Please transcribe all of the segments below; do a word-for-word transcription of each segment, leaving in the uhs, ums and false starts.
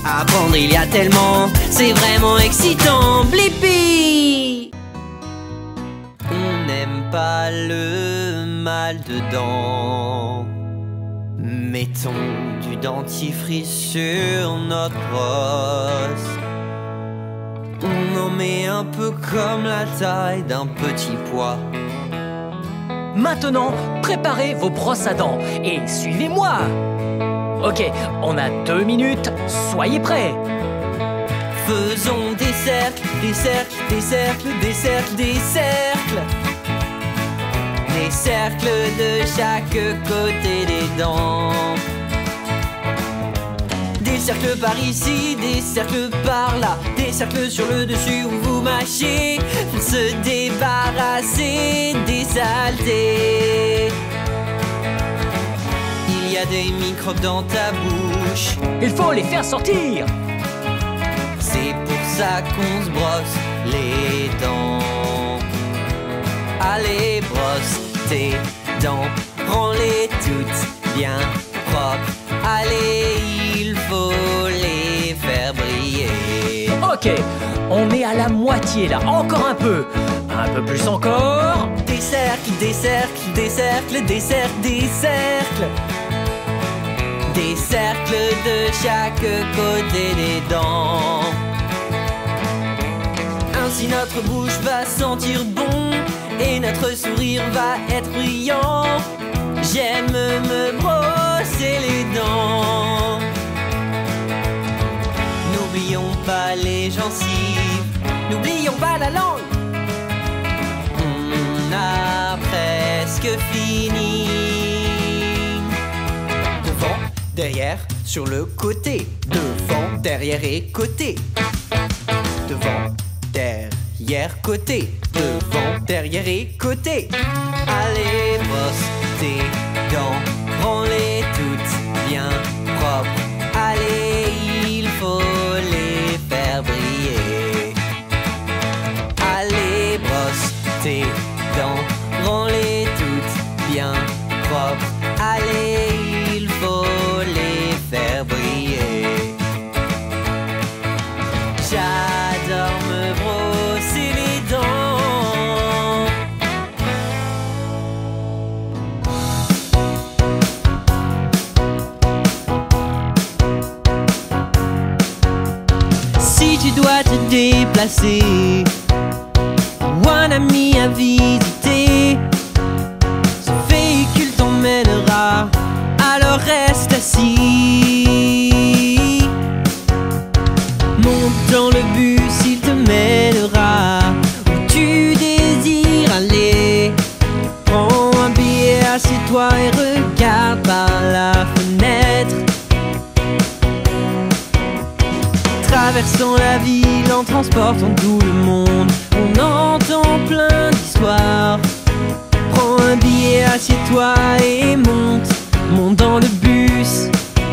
Apprendre il y a tellement, c'est vraiment excitant. Blippi! On n'aime pas le mal dedans. Mettons du dentifrice sur notre brosse. On en met un peu comme la taille d'un petit pois. Maintenant, préparez vos brosses à dents et suivez-moi. Ok, on a deux minutes, soyez prêts. Faisons des cercles, des cercles, des cercles, des cercles, des cercles. Des cercles de chaque côté des dents. Des cercles par ici, des cercles par là. Des cercles sur le dessus où vous mâchez pour se débarrasser des saletés. Il y a des microbes dans ta bouche. Il faut les faire sortir. C'est pour ça qu'on se brosse les dents. Allez, brosse tes dents, rends-les toutes bien propres. Allez, il faut les faire briller. Ok, on est à la moitié là, encore un peu. Un peu plus encore. Des cercles, des cercles, des cercles, des cercles, des cercles. Des cercles de chaque côté des dents. Ainsi notre bouche va sentir bon et notre sourire va être brillant. J'aime me brosser les dents. N'oublions pas les gencives, n'oublions pas la langue. On a presque fini. Devant, derrière, sur le côté. Devant, derrière et côté. Devant, derrière, côté. Devant, derrière et côté. Allez, brosse tes dents, rends-les toutes bien propres. Allez, il faut les faire briller. Allez, brosse tes dents, rends-les toutes bien propres. Allez, il faut les faire briller. J'adore me brosser les dents. Si tu dois te déplacer ou un ami à visiter, ce véhicule t'emmènera, alors reste assis. Monte dans le bus, il te mènera où tu désires aller. Prends un billet, assieds-toi et regarde par la fenêtre. Traversant la ville en transportant tout le monde, on entend plein d'histoires. Prends un billet, assieds-toi et monte, monte dans le bus.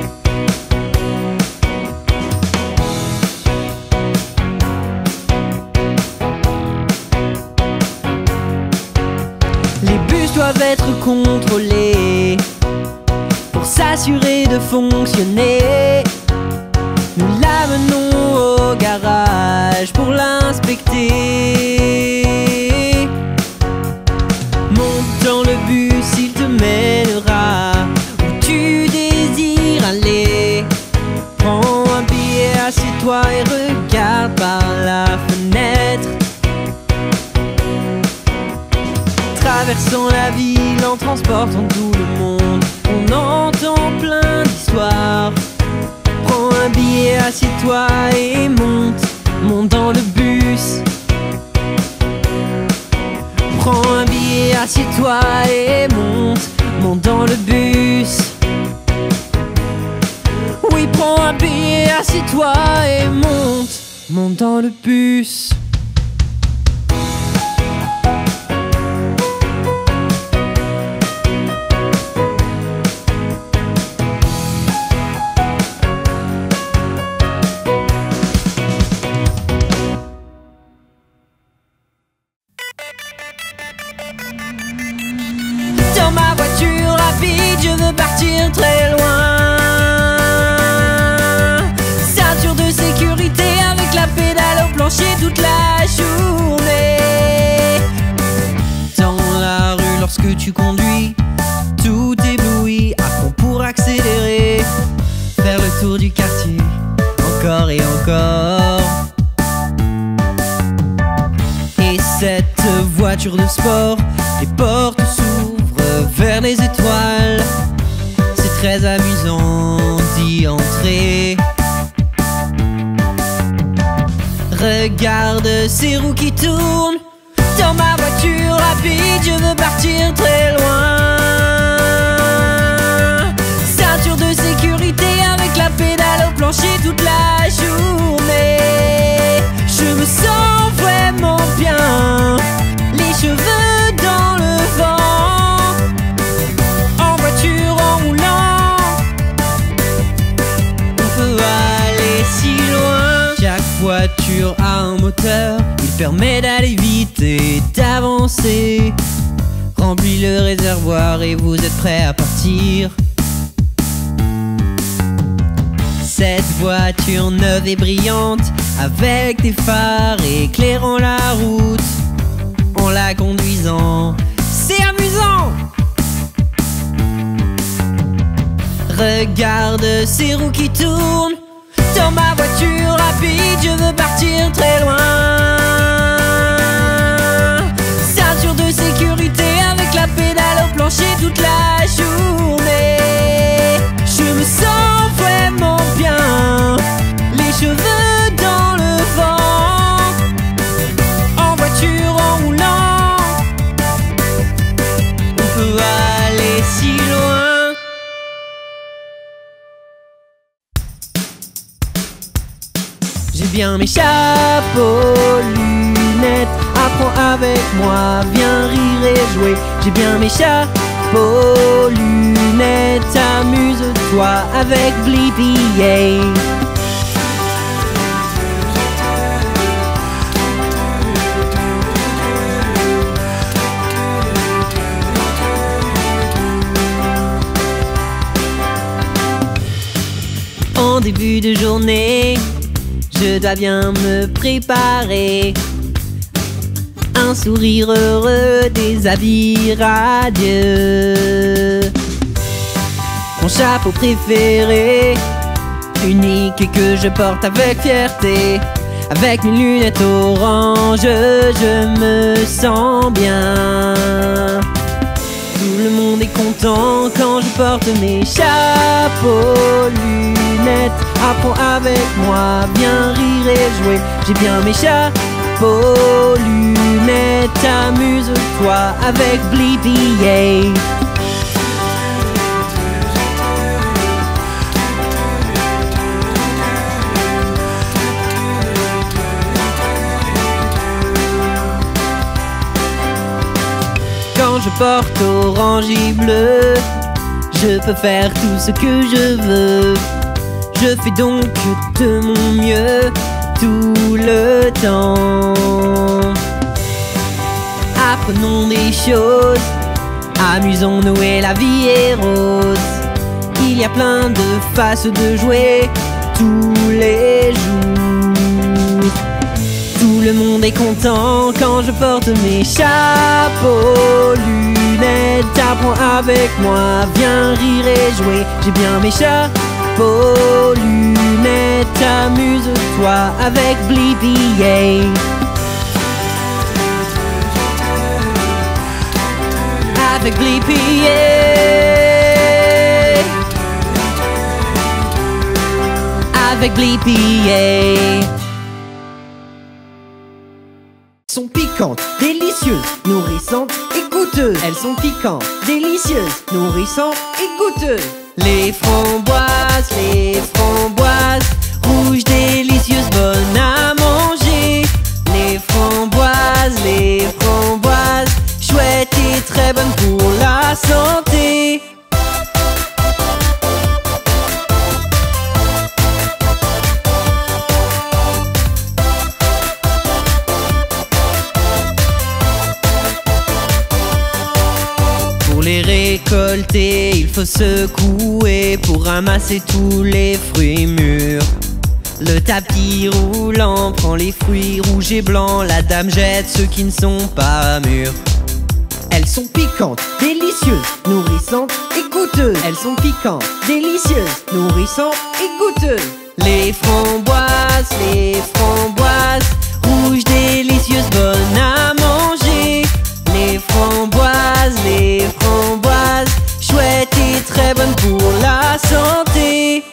Les bus doivent être contrôlés pour s'assurer de fonctionner. Nous l'amenons au garage pour l'inspecter. Monte dans le bus, il te mènera où tu désires aller. Prends un billet, assieds-toi et regarde par la fenêtre. Traversant la ville en transportant tout le monde, on entend plein d'histoires. Prends un billet, assieds-toi et monte, monte dans le bus. Prends un billet, assieds-toi et monte, monte dans le bus. Oui, prends un billet, assieds-toi et monte, monte dans le bus. Dans ma voiture rapide, je veux partir très loin. Ceinture toute la journée. Dans la rue lorsque tu conduis, tout ébloui, à fond pour accélérer, faire le tour du quartier, encore et encore. Et cette voiture de sport, les portes s'ouvrent vers les étoiles. C'est très amusant d'y entrer. Regarde ces roues qui tournent. Dans ma voiture rapide, je veux partir très loin. Ceinture de sécurité avec la pédale au plancher toute la journée. Je me sens vraiment bien, les cheveux dans le vent. En voiture, en roulant, on peut aller si loin. Chaque voiture a un moteur, il permet d'aller vite et d'avancer. Remplis le réservoir et vous êtes prêts à partir. Cette voiture neuve et brillante, avec des phares éclairant la route, en la conduisant, c'est amusant. Regarde ces roues qui tournent. Dans ma voiture rapide, je veux partir très loin. Ceinture de sécurité avec la pédale au plancher toute la journée. Je me sens vraiment bien, les cheveux dans le vent. En voiture, en roulant, on peut aller si loin. J'ai bien mes chapeaux, lunettes, apprends avec moi, viens rire et jouer. J'ai bien mes chapeaux, lunettes, amuse-toi avec Blippi, yeah. En début de journée, je dois bien me préparer. Un sourire heureux, des habits radieux. Mon chapeau préféré, unique et que je porte avec fierté. Avec mes lunettes orange, je me sens bien. Tout le monde est content quand je porte mes chapeaux, lunettes. Apprends avec moi, viens rire et jouer. J'ai bien mes chapeaux, lunettes, amuse-toi avec Blippi, yeah. Quand je porte orange et bleu, je peux faire tout ce que je veux. Je fais donc de mon mieux tout le temps. Apprenons des choses, amusons-nous et la vie est rose. Il y a plein de faces de jouer tous les jours. Tout le monde est content quand je porte mes chapeaux, lunettes. Apprends avec moi, viens rire et jouer. J'ai bien mes chapeaux, lunettes, amuse-toi avec Blippi, yeah. Avec Blippi, yeah. Avec Blippi, yeah. Sont piquantes, délicieuses, nourrissantes et goûteuses. Elles sont piquantes, délicieuses, nourrissantes et goûteuses. Les framboises, les framboises, rouges, délicieuses, bonnes à manger. Les framboises, les framboises, chouettes et très bonnes pour la santé. Pour les récolter, il faut secouer pour ramasser tous les fruits mûrs. Le tapis roulant prend les fruits rouges et blancs. La dame jette ceux qui ne sont pas mûrs. Elles sont piquantes, délicieuses, nourrissantes et goûteuses. Elles sont piquantes, délicieuses, nourrissantes et goûteuses. Les framboises, les framboises, rouges, délicieuses, bonnes à manger. Les framboises, les framboises, chouettes et très bonnes pour la santé.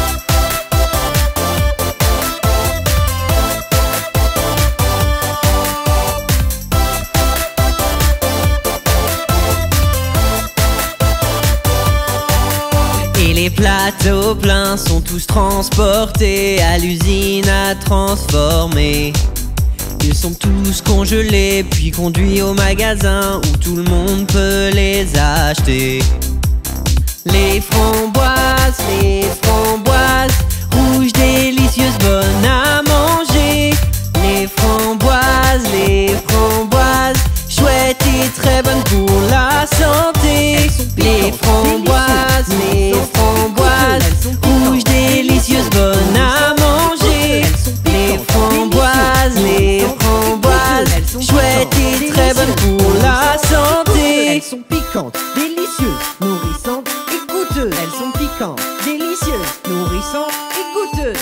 Et les plateaux pleins sont tous transportés à l'usine à transformer. Ils sont tous congelés puis conduits au magasin où tout le monde peut les acheter. Les framboises, les framboises, rouges, délicieuses, bonnes à manger. Les framboises, les framboises, chouettes et très bonnes pour la santé. Les framboises, les framboises, rouges, délicieuses, bonnes à manger. Les framboises, les framboises, chouettes et très bonnes pour la santé. Elles sont piquantes, délicieuses, nourrissantes et goûteuses. Elles sont piquantes, délicieuses, nourrissantes et goûteuses.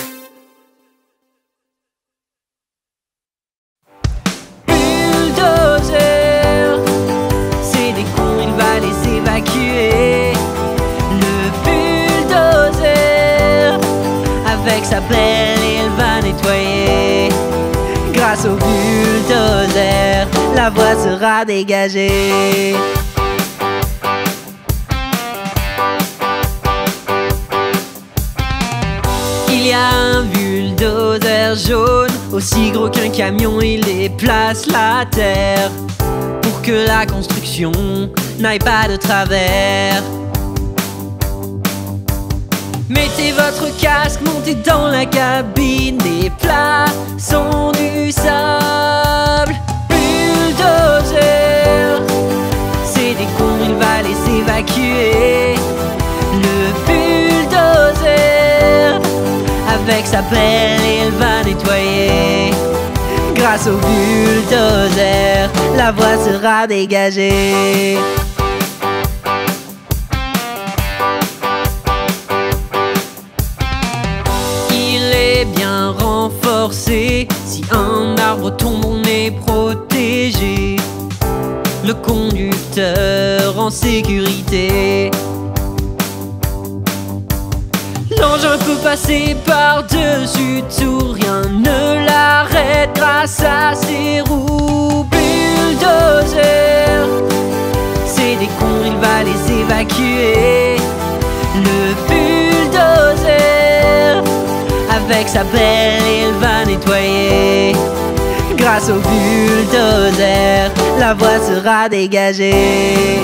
Bulldozer, c'est des cons, il va les évacuer. Le bulldozer, avec sa pelle, il va nettoyer. Grâce au bulldozer, la voie sera dégagée. Il y a un bulldozer jaune, aussi gros qu'un camion, il déplace la terre pour que la construction n'aille pas de travers. Mettez votre casque, montez dans la cabine, déplaçons du sable. Bulldozer, c'est des cons, il va les évacuer. Le bulldozer, avec sa pelle, il va nettoyer. Grâce au bulldozer, la voie sera dégagée. Bien renforcé, si un arbre tombe on est protégé. Le conducteur en sécurité. L'engin peut passer par-dessus tout, rien ne l'arrête grâce à ses roues. Bulldozer, c'est des cons, il va les évacuer. Le bulldozer, avec sa pelle, il va nettoyer. Grâce au bulldozer, la voie sera dégagée.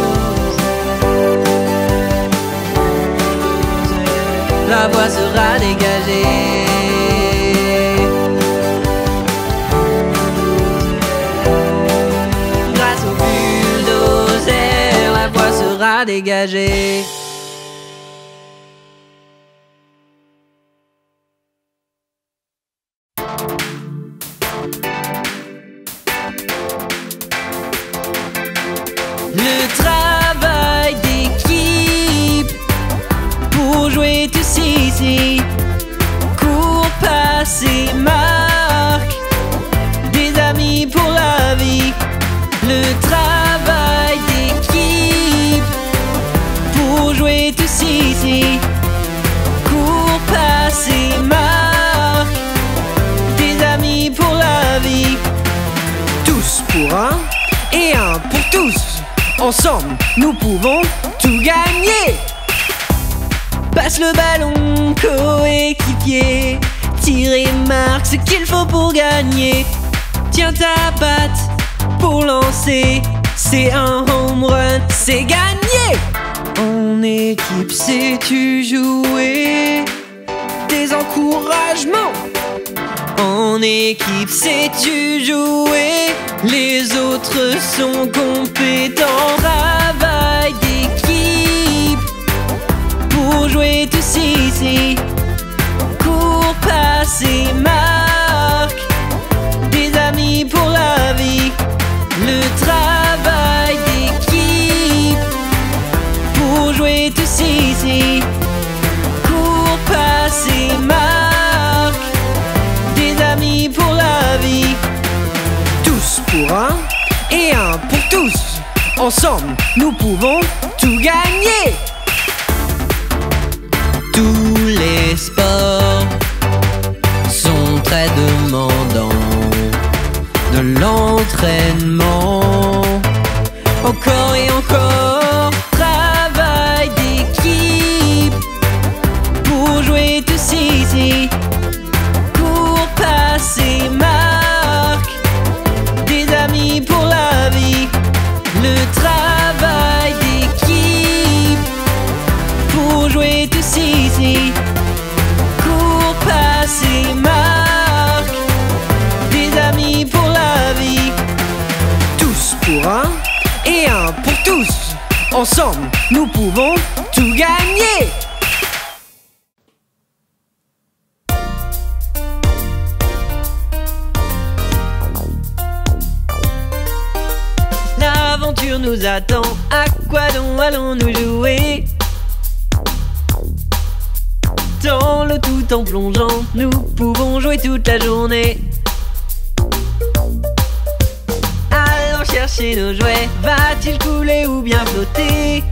La voie sera dégagée. Grâce au bulldozer, la voie sera dégagée. Le travail d'équipe pour jouer tous ici. Cours, passer, marque, des amis pour la vie. Le travail d'équipe pour jouer tous ici. Cours, passer, marque, des amis pour la vie. Tous pour un et un pour tous. Ensemble, nous pouvons tout gagner. Passe le ballon, coéquipier. Tire et marque ce qu'il faut pour gagner. Tiens ta patte pour lancer. C'est un home run, c'est gagné. En équipe, sais-tu jouer? Des encouragements. En équipe, sais-tu jouer? Les autres sont compétents. Travail d'équipe pour jouer tous ici. Cours, passe et marque, des amis pour la vie, le travail d'équipe pour jouer tous ici. Cours, passe et marque, des amis pour la vie. Tous pour un et un pour tous. Ensemble, nous pouvons tout gagner. Tous les sports sont très demandants, de l'entraînement, encore et encore. Travail d'équipe pour jouer tous ici. Cours, passe et marque, des amis pour la vie, le travail d'équipe pour jouer tous ici. Cours, passe et marque, des amis pour la vie. Tous pour un et un pour tous. Ensemble, nous pouvons tout gagner. L'aventure nous attend, à quoi donc allons-nous jouer? Dans l'eau tout en plongeant, nous pouvons jouer toute la journée. Allons chercher nos jouets, va-t-il couler ou bien flotter?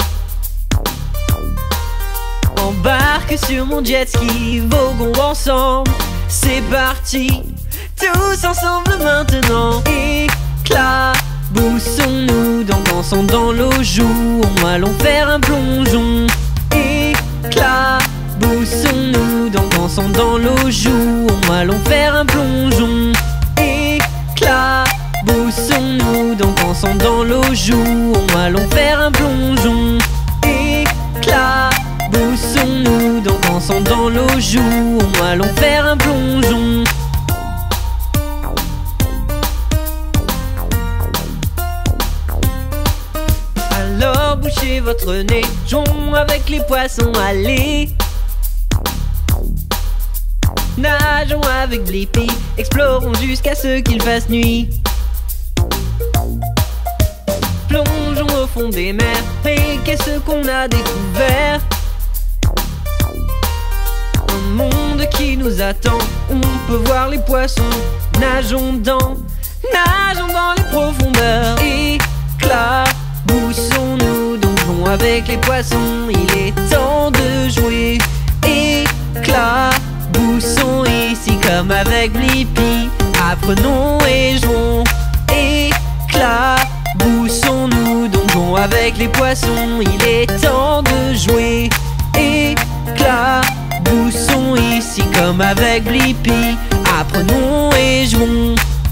Embarque sur mon jet ski, voguons ensemble, c'est parti. Tous ensemble maintenant, éclaboussons-nous, dansons dans l'eau, jouons, allons faire un plongeon. Éclaboussons-nous, dansons dans l'eau, jouons, allons faire un plongeon. Éclaboussons-nous, dansons dans l'eau, jouons, allons faire un plongeon. Éclaboussons-nous, dansons dans l'eau, jouons, allons faire un plongeon. Alors bouchez votre nez, jouons avec les poissons, allez. Nageons avec Blippi, explorons jusqu'à ce qu'il fasse nuit. Plongeons au fond des mers, et qu'est-ce qu'on a découvert? Un monde qui nous attend, on peut voir les poissons. Nageons dans, nageons dans les profondeurs. Éclaboussons-nous, donc jouons avec les poissons. Il est temps de jouer. Éclaboussons ici comme avec Blippi. Apprenons et jouons. Éclaboussons-nous, donc jouons avec les poissons. Il est temps de jouer. Éclaboussons ici comme avec Blippi. Apprenons et jouons.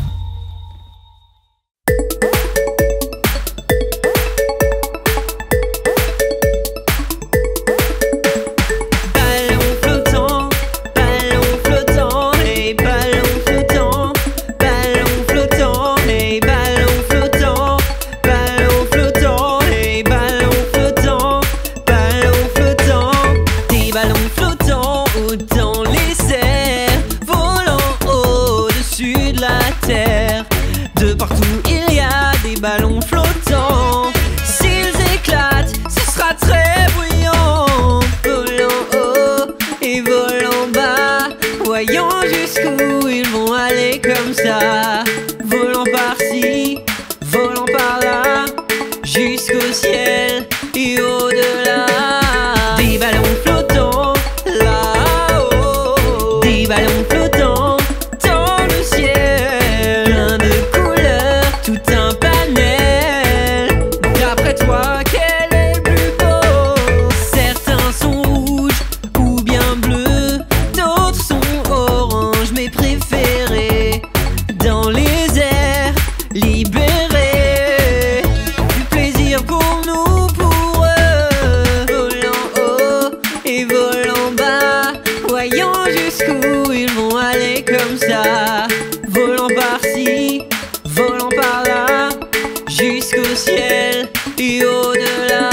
De partout il y a des ballons flottants. S'ils éclatent, ce sera très bruyant. Volant haut et volant bas, voyons jusqu'où ils vont aller comme ça. Volant par-ci, volant par-là, jusqu'au ciel et au-delà. Des ballons flottants là-haut, des ballons flottants dans le ciel, plein de couleurs, tout un panel. D'après toi, quel est le plus beau? Certains sont rouges ou bien bleus, d'autres sont oranges, mes préférés. Dans les airs libérés, du plaisir pour nous, pour eux. Volant haut et volant bas, voyons jusqu'où ils vont aller comme ça. Volant par-ci, volant par-là, jusqu'au ciel et au-delà.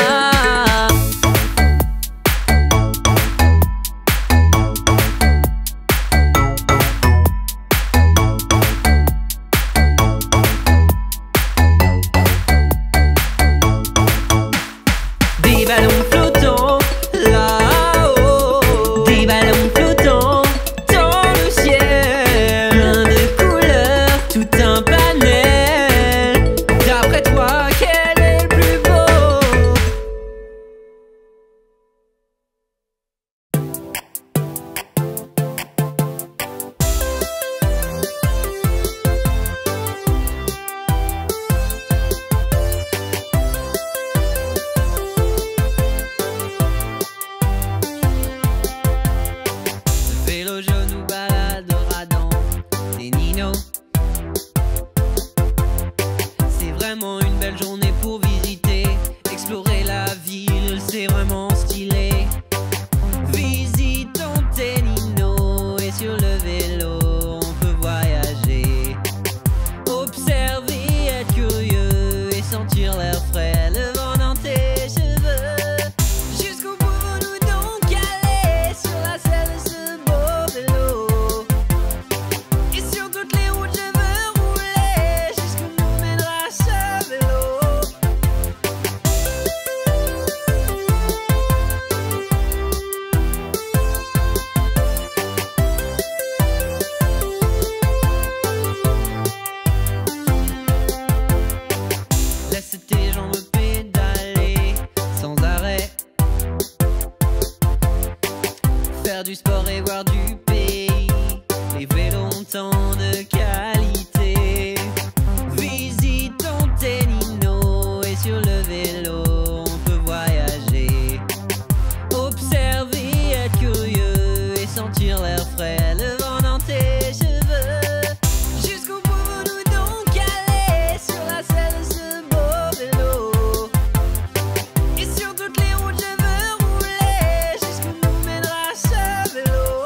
temps de qualité. Visite ton Ténino et sur le vélo on peut voyager. Observer, être curieux et sentir l'air frais, le vent dans tes cheveux. Jusqu'au bout nous donc aller sur la selle de ce beau vélo. Et sur toutes les routes je veux rouler jusqu'où nous mènera ce vélo.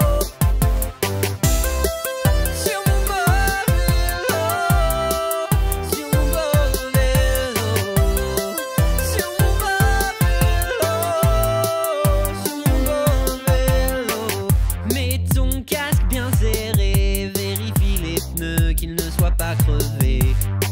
Sur mon beau vélo, sur mon beau vélo, sur mon beau vélo, sur mon beau vélo. Mets ton casque bien serré, vérifie les pneus qu'ils ne soient pas crevés.